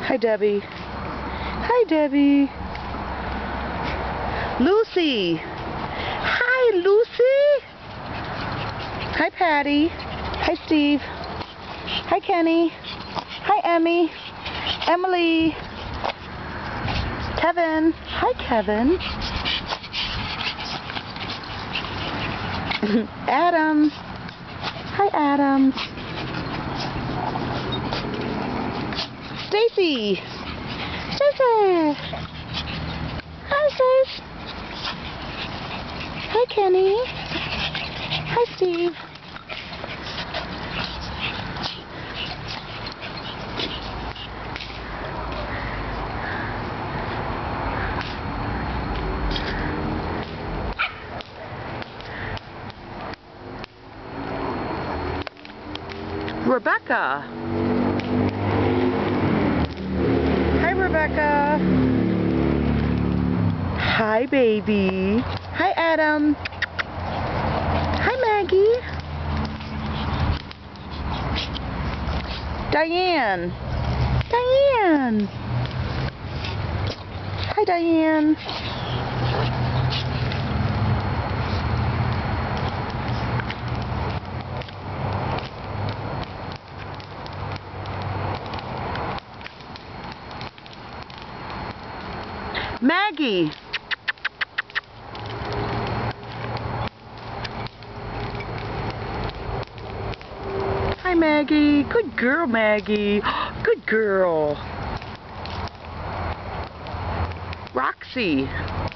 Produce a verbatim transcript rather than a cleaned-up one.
Hi, Debbie. Hi, Debbie. Lucy. Hi, Lucy. Hi, Patty. Hi, Steve. Hi, Kenny. Hi, Emmy. Emily. Kevin. Hi, Kevin. Adam. Hi, Adam. Stacy. Stacy. Hi, Stace. Hi, Kenny. Hi, Steve. Rebecca. Hi, Rebecca. Hi, baby. Hi, Adam. Hi, Maggie. Diane. Diane. Hi, Diane. Maggie. Hi, Maggie. Good girl, Maggie. Good girl. Roxy.